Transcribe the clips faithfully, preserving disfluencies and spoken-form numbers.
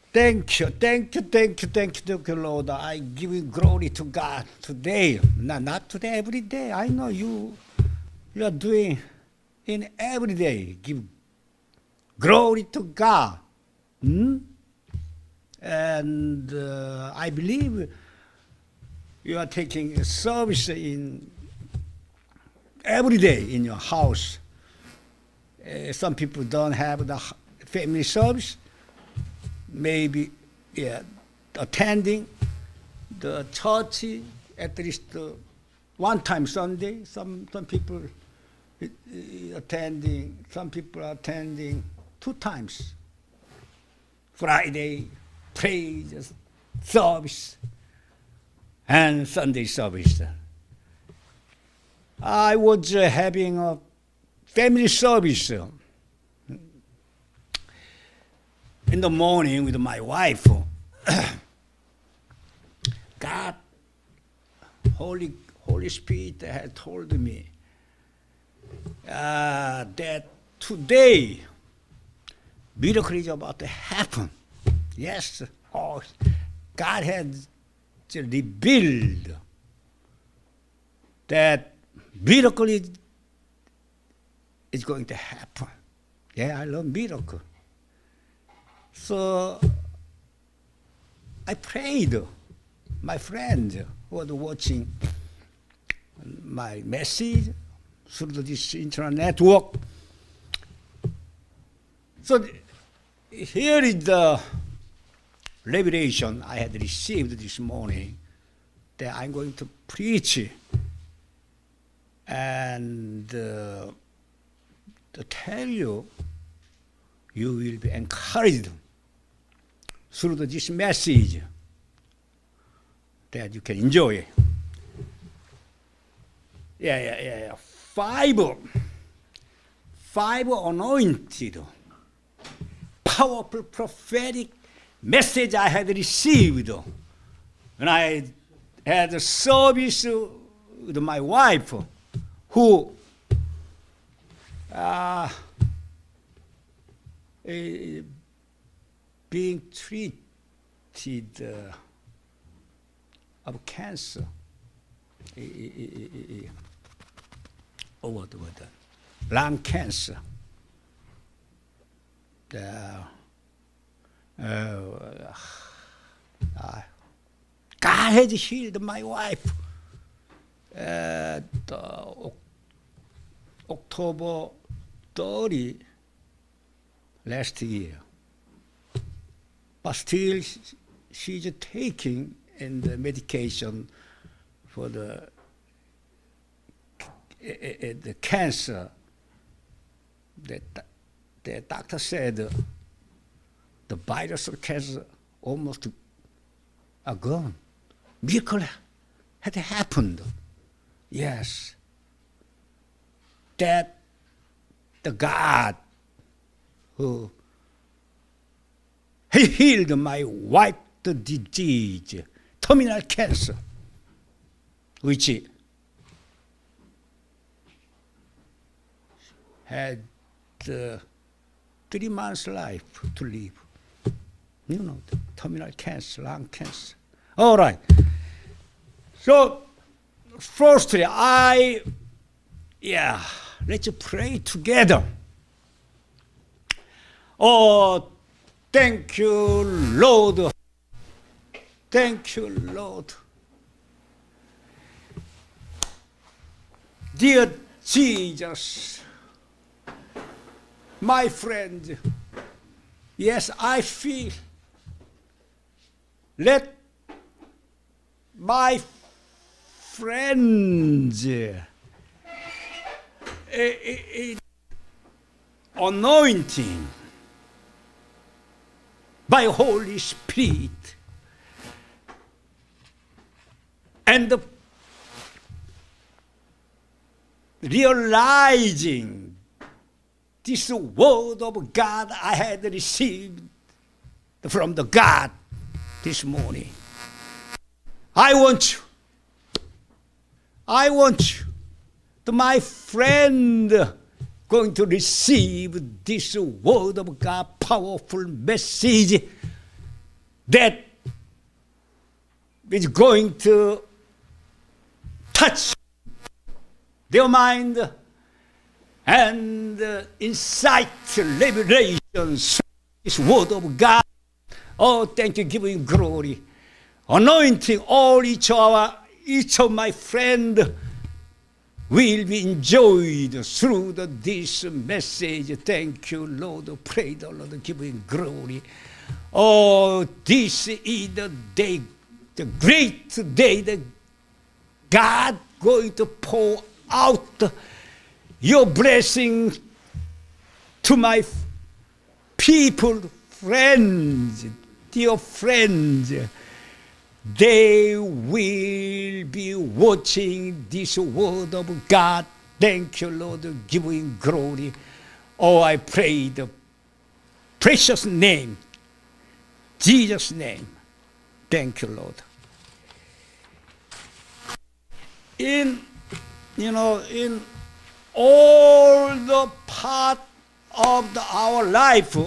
Thank you, thank you, thank you, thank you, thank you, Lord. I give you glory to God today. Not, not today, every day. I know you, you are doing in every day. Give glory to God. Hmm? And uh, I believe you are taking a service in every day in your house. Uh, some people don't have the family service. Maybe, yeah, attending the church at least uh, one time Sunday. Some some people uh, attending. Some people are attending two times. Friday praise service and Sunday service. I was uh, having a family service uh, in the morning with my wife. God, Holy Holy Spirit had told me uh, that today miracle is about to happen. Yes, oh, God has revealed that miracle is, is going to happen. Yeah, I love miracle. So I prayed. My friend who was watching my message through this internet network. So here is the revelation I had received this morning that I'm going to preach and uh, to tell you, you will be encouraged through this message that you can enjoy. Yeah, yeah, yeah, yeah. Five, five anointed, powerful prophetic message I had received when I had a service with my wife, who uh, Uh, being treated uh, of cancer. Uh, uh, uh, what was that? Lung cancer. Uh, uh, uh, God has healed my wife. Uh, the October thirtieth. Last year, but still she's taking in the medication for the uh, uh, the cancer. The, the doctor said uh, the virus of cancer almost are gone. Miracle had happened. Yes, that the God who he healed my wife's disease, terminal cancer, which had uh, three months life to live. You know, the terminal cancer, lung cancer. All right. So, firstly, I, yeah, let's pray together. Oh, thank you, Lord. Thank you, Lord. Dear Jesus, my friend, yes, I feel, let my friends uh, uh, uh, anointing by Holy Spirit and the realizing this word of God I had received from the God this morning. I want you, I want you, to my friend, going to receive this word of God, powerful message that is going to touch their mind and uh, incite revelation through this word of God. Oh, thank you, giving glory. Anointing all each of, our, each of my friends will be enjoyed through the, this message. Thank you, Lord. Pray the Lord, giving glory. Oh, this is the day, the great day that God going to pour out your blessing to my people, friends, dear friends. They will be watching this word of God. Thank you, Lord, giving glory. Oh, I pray the precious name, Jesus' name. Thank you, Lord. In, you know, in all the part of the, our life,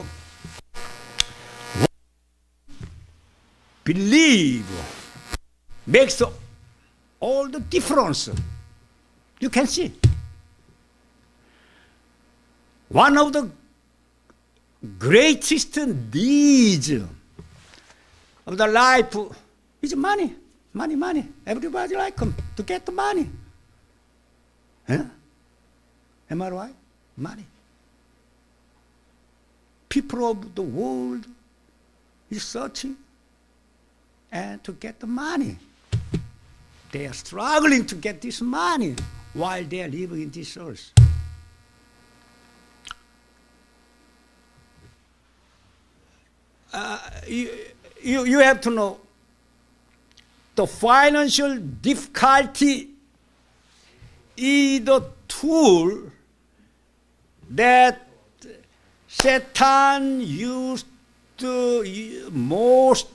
believe makes all the difference. You can see. One of the greatest needs of the life is money. Money, money. Everybody like them to get the money. Huh? Am I right? Money. People of the world is searching and to get the money. They are struggling to get this money while they are living in this earth. Uh, you, you, you have to know the financial difficulty is the tool that Satan used to most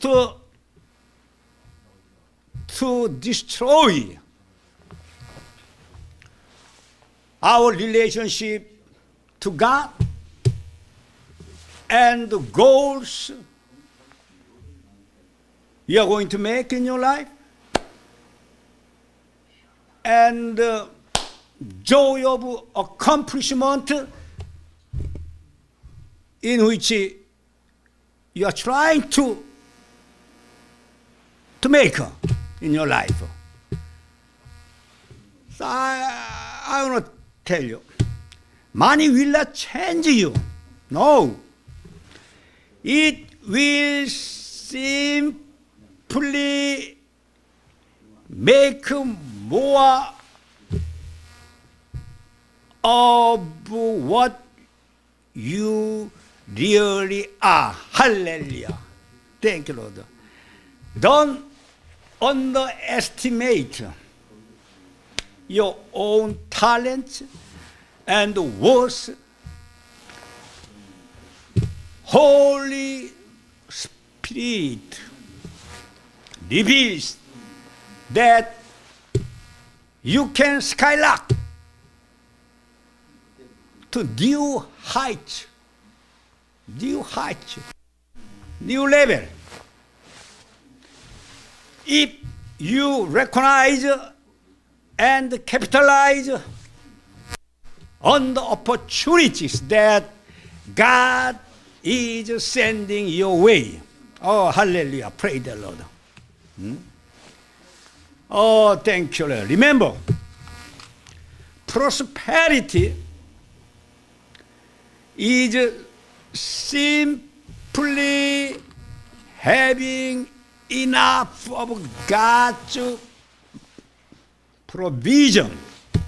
to destroy our relationship to God and the goals you are going to make in your life and uh, joy of accomplishment in which you are trying to to make in your life. So I, I want to tell you, money will not change you. No. It will simply make more of what you really are. Hallelujah. Thank you, Lord. Don't underestimate your own talent and worth. Holy Spirit reveals that you can skylark to new heights, new heights, new level. If you recognize and capitalize on the opportunities that God is sending your way. Oh, hallelujah. Praise the Lord. Hmm? Oh, thank you, Lord. Remember, prosperity is simply having enough of God's provision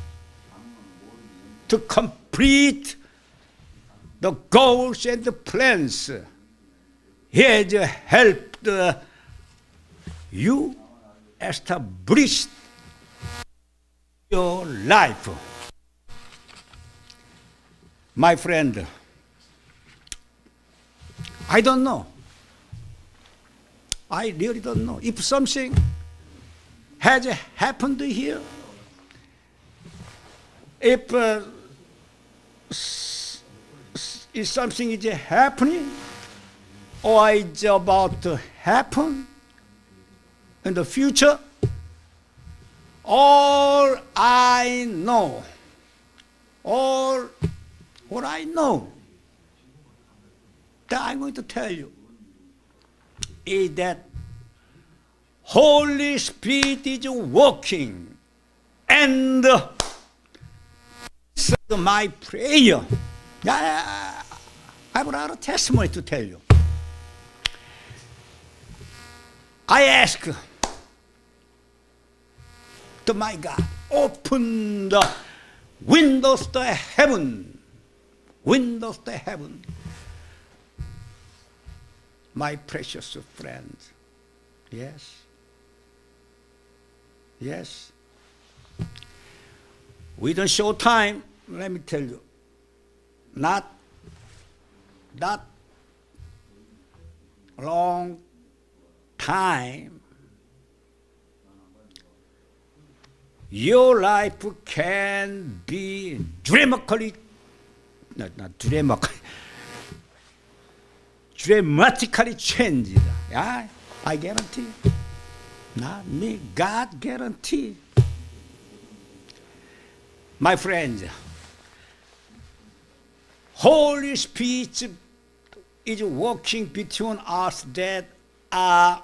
to complete the goals and the plans He has helped you establish your life. My friend, I don't know. I really don't know. If something has happened here, if uh, if something is happening, or is about to happen in the future, all I know, all what I know that I'm going to tell you is that Holy Spirit is working, and uh, so my prayer. I, I have a lot of testimony to tell you. I ask to my God, open the windows to heaven, windows to heaven. My precious friend, yes, yes. Within short time, let me tell you, not, not long time, your life can be dramatically, not, not dramatically, dramatically changed. Yeah, I guarantee. Not me, God guarantee. My friends, Holy Spirit is working between us that are,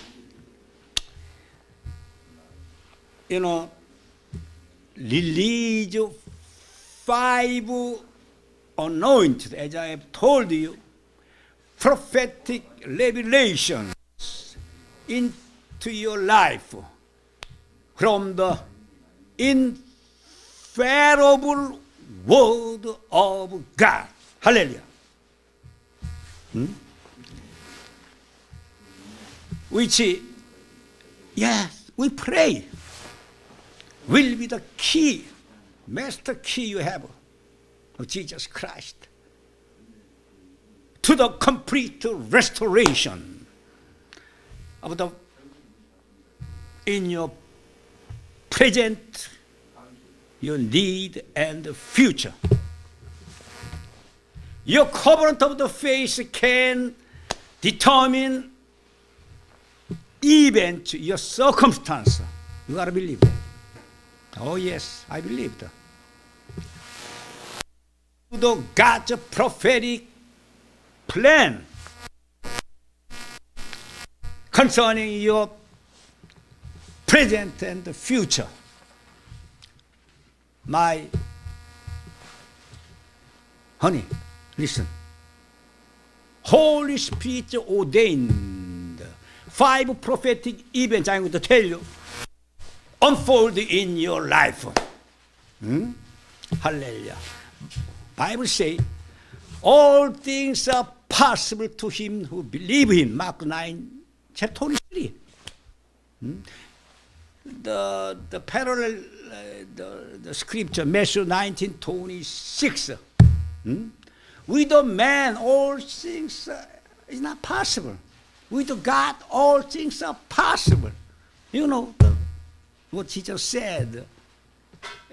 you know, release five anointed, as I have told you, prophetic revelations into your life from the infallible word of God. Hallelujah. Hmm? Which, yes, we pray, will be the key, master key you have of Jesus Christ to the complete restoration of the in your present, your need, and the future. Your covenant of the faith can determine event, your circumstance. You gotta believe that. Oh yes, I believe that. The God's prophetic plan concerning your present and the future. My honey, listen. Holy Spirit ordained five prophetic events I'm going to tell you unfold in your life. Hmm? Hallelujah. Bible says all things are possible to him who believe him. Mark nine, chapter twenty-three. Hmm? The, the parallel, uh, the, the scripture, Matthew nineteen, twenty-six. Hmm? With a man, all things uh, is not possible. With God, all things are possible. You know the, what Jesus said. Uh,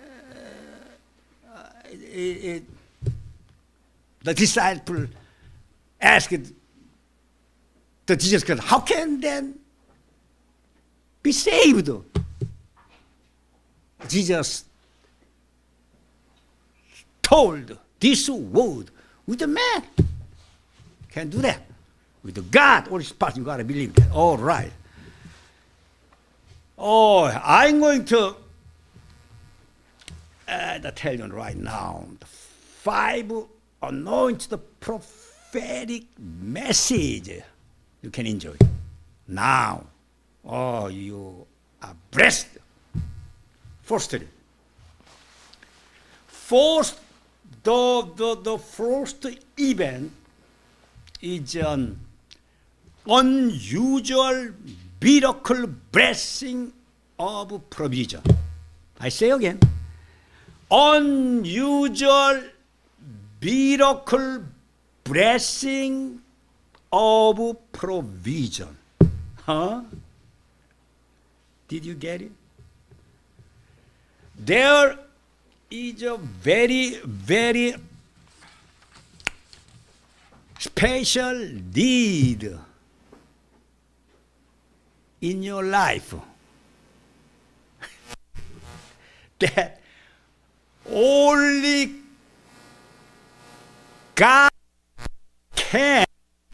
uh, it, it, the disciple asked the Jesus Christ, how can then be saved? Jesus told this word with a man. Can't do that. With God, all is possible. You gotta believe that. All right. Oh, I'm going to uh, tell you right now the five anointed prophetic message you can enjoy now. Oh, you are blessed. Firstly, first, the, the, the first event is an unusual miracle blessing of provision. I say again, unusual miracle blessing of provision. Huh? Did you get it? There is a very, very special need in your life that only God can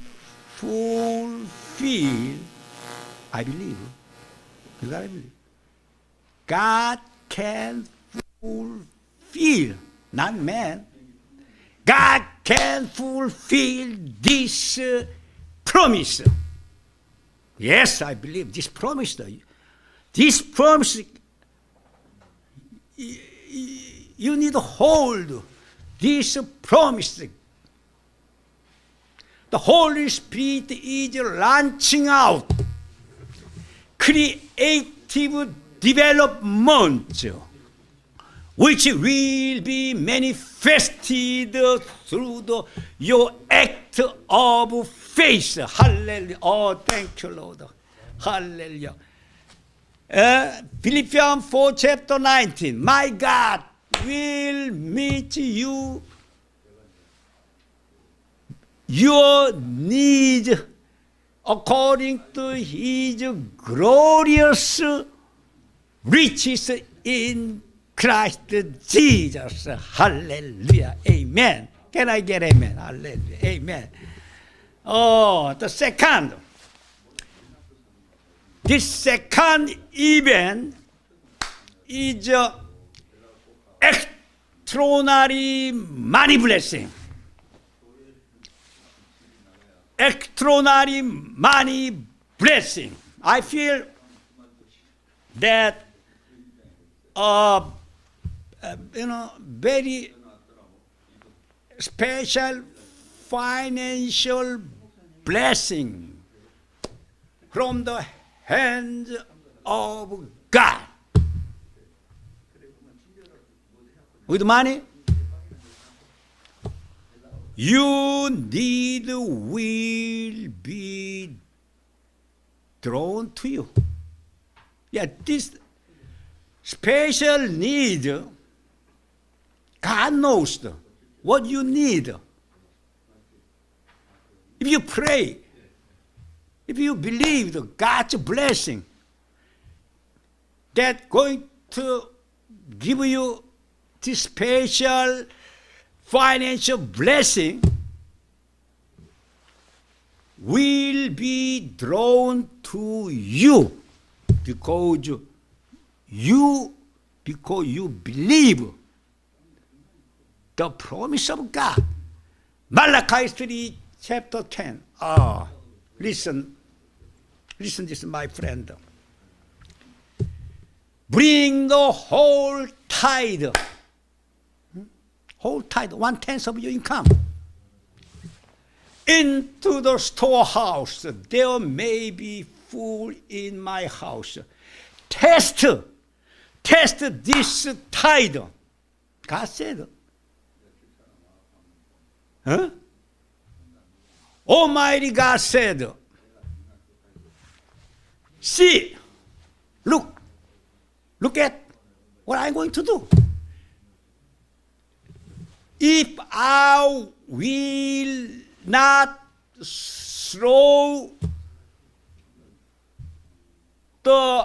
fulfill, I believe. You gotta believe. God can fulfill, not man. God can fulfill this uh, promise. Yes, I believe this promise. This promise, you need to hold this promise. The Holy Spirit is launching out creative development, which will be manifested through the, your act of faith. Hallelujah. Oh, thank you, Lord. Hallelujah. Uh, Philippians four, chapter nineteen. My God will meet you, your needs, according to his glorious riches in Christ Jesus. Hallelujah. Amen. Can I get amen? Hallelujah. Amen. Oh, the second. This second event is uh, extraordinary money blessing. Extraordinary money blessing. I feel that uh, uh, you know, very special financial blessing from the hands of God. With money, your need will be drawn to you. Yeah, this special need, God knows what you need. If you pray, if you believe that God's blessing, that's going to give you this special financial blessing, will be drawn to you because you, because you believe the promise of God. Malachi three, chapter ten. Ah, listen, listen this, my friend. Bring the whole tithe, whole tithe, one-tenth of your income, into the storehouse. There may be food in my house. Test, test this tithe. God said. Huh? Almighty God said, see, look, look at what I'm going to do. If I will not throw the,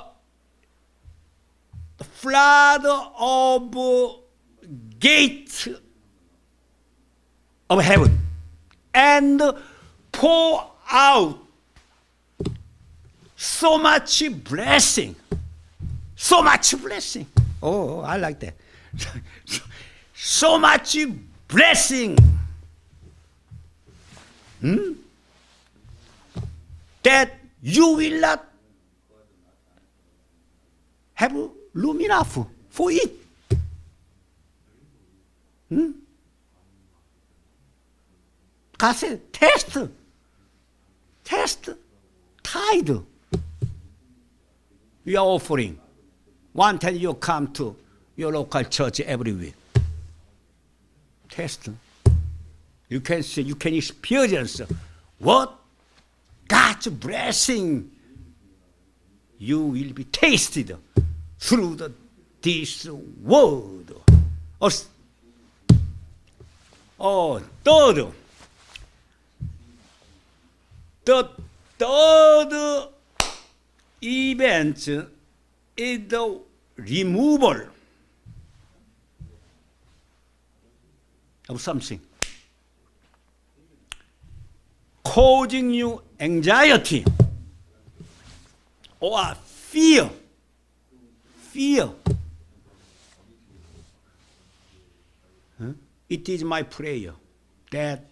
the flood of gate of heaven and pour out so much blessing, so much blessing. Oh, I like that. So much blessing, hmm? that you will not have room enough for it. Hmm? God said, test, test, tithe. We are offering. One time you come to your local church every week. Test. You can see, you can experience what God's blessing you will be tasted through the, this word. Oh, oh, third, The third event is the removal of something causing you anxiety or fear. Fear. Huh? It is my prayer that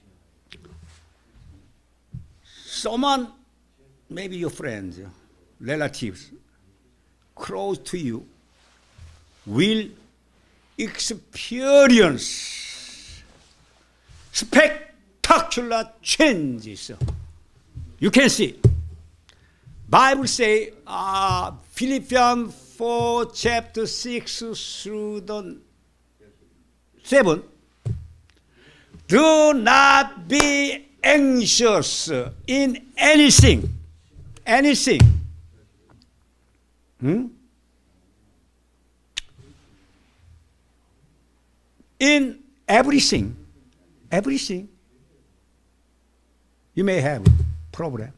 someone, maybe your friends, relatives, close to you, will experience spectacular changes. You can see. Bible say, uh, Philippians four, chapter six through the seven, do not be anxious in anything, anything. Hmm? In everything, everything, you may have problem.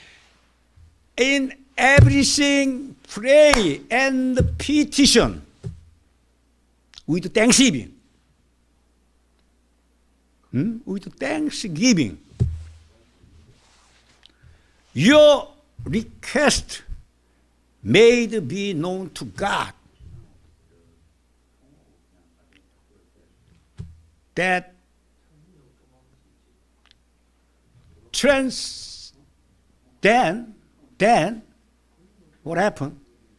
In everything, pray and petition with thanksgiving. Hmm? With thanksgiving. Your request made be known to God. That trans, then, then, what happened?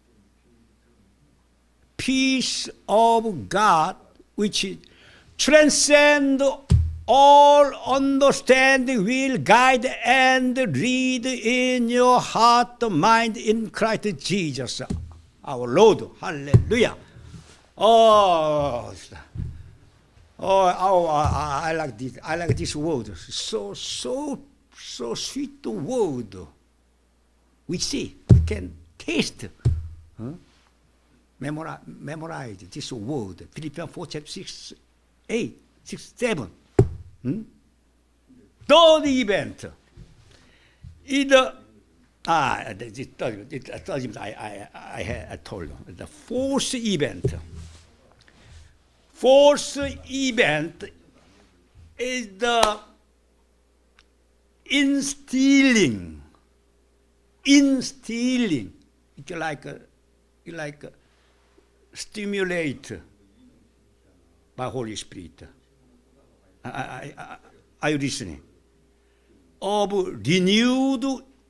Peace of God, which transcends all understanding, will guide and lead in your heart and mind in Christ Jesus, our Lord. Hallelujah. Oh, oh, oh I, I like this. I like this word. So, so, so sweet the word. We see, we can taste, huh? memorize, memorize this word. Philippians four, chapter six, eight, six, seven. Hmm? Third event is the ah the third, the third event I I I, I told you. The fourth event. Fourth event is the instilling. Instilling. It's like a, it's like a stimulate by Holy Spirit. I, I, I, are you listening? Of renewed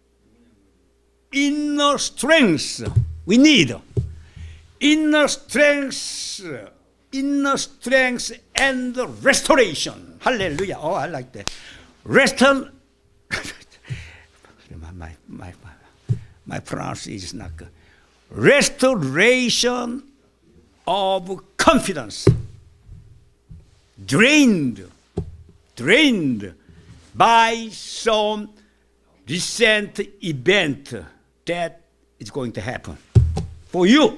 inner strength. We need inner strength, inner strength and restoration. Hallelujah. Oh, I like that. Restore. my, my, my, my pronunciation is not good. Restoration of confidence. Drained. Drained by some recent event that is going to happen for you.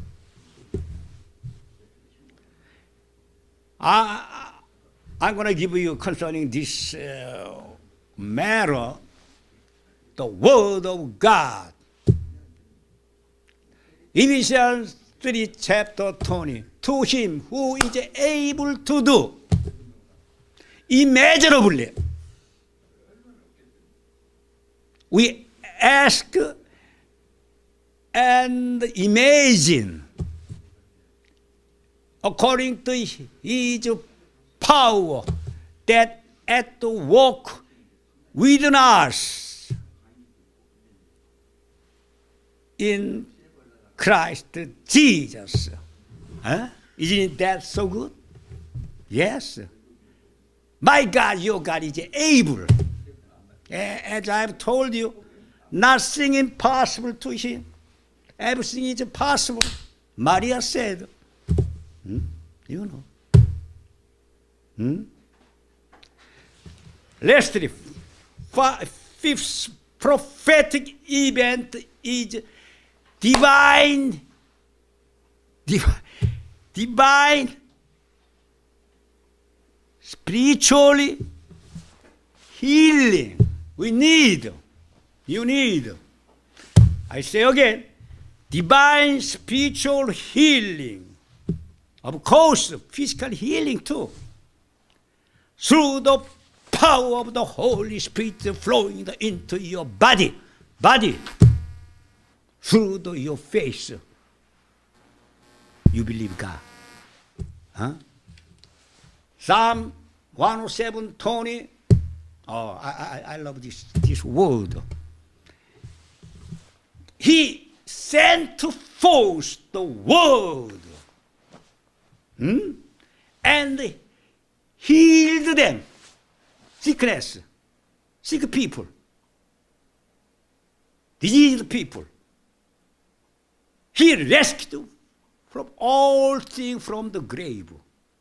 I, I'm going to give you concerning this uh, matter the word of God. Ephesians three, chapter twenty. To him who is able to do immeasurably. We ask and imagine according to his power that at work within us in Christ Jesus. Huh? Isn't that so good? Yes. My God, your God is able. As I have told you, nothing impossible to him. Everything is possible. Maria said, hmm? You know. Hmm? Lastly, fifth prophetic event is divine, divine, divine, spiritually healing. We need You need, I say again, divine spiritual healing. Of course, physical healing too. Through the power of the Holy Spirit flowing into your body, body, through the, your face. You believe God. Huh? Psalm one oh seven, twenty. Oh, I, I, I love this, this word. He sent forth the word, hmm? and healed them. Sickness, sick people, diseased people. He rescued from all things from the grave.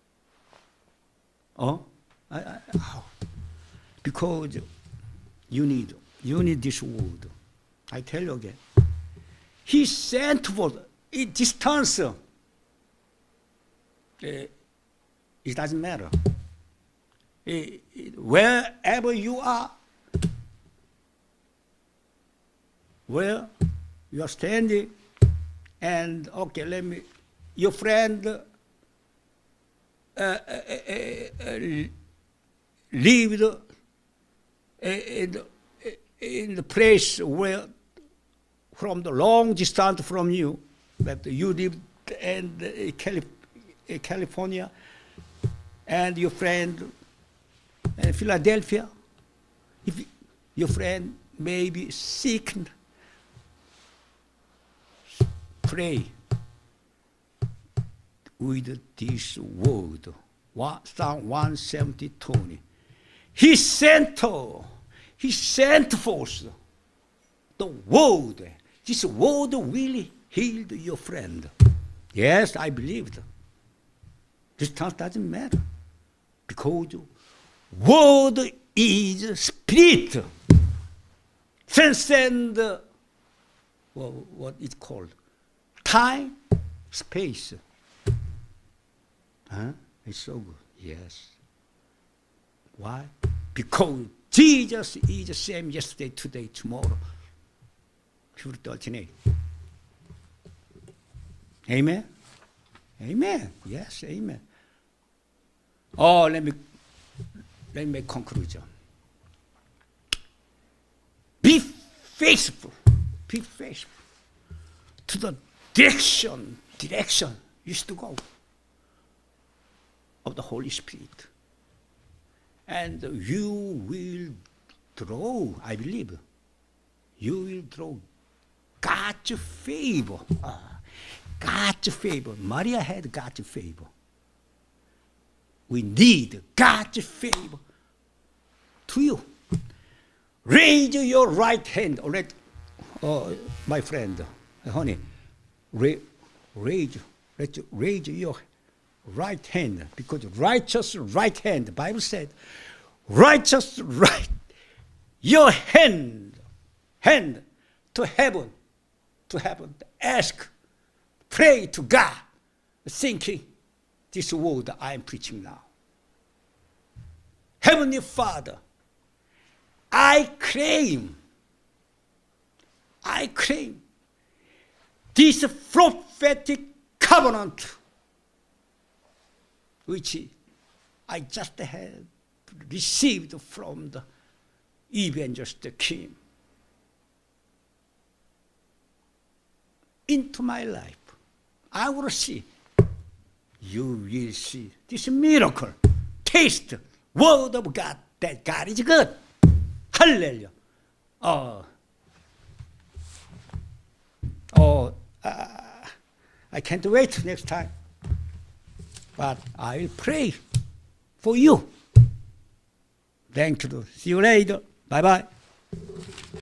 Oh, I, I, oh. Because you need, you need this word. I tell you again. He sent for a distance. Uh, it doesn't matter. It, it, wherever you are, where you are standing, and okay, let me, your friend uh, uh, uh, uh, lived uh, in, in the place where, from the long distance from you, that you lived in uh, Calif uh, California, and your friend in Philadelphia, if your friend may be sick, pray with this word. Psalm one seventy, twenty. He sent, he sent forth the word. This word really healed your friend. Yes, I believed. Distance doesn't matter. Because word is spirit. Transcend well, what it's called. Time, space. Huh? It's so good. Yes. Why? Because Jesus is the same yesterday, today, tomorrow. Hebrews thirteen eight. Amen? Amen. Yes, amen. Oh, let me, let me make conclusion. Be faithful. Be faithful to the direction, direction you used to go of the Holy Spirit. And you will draw, I believe, you will draw God's favor. Ah, God's favor. Maria had God's favor. We need God's favor to you. Raise your right hand. All right, oh, my friend, honey, ra raise, let's raise your right hand, because righteous right hand, the Bible said, righteous right, your hand, hand to heaven, to heaven, ask, pray to God, thinking this word I am preaching now. Heavenly Father, I claim, I claim this prophetic covenant which I just had received from the evangelist Kim into my life. I will see, you will see this miracle, taste, word of God, that God is good. Hallelujah. Oh, oh uh, I can't wait next time. But I will pray for you. Thank you. See you later. Bye-bye.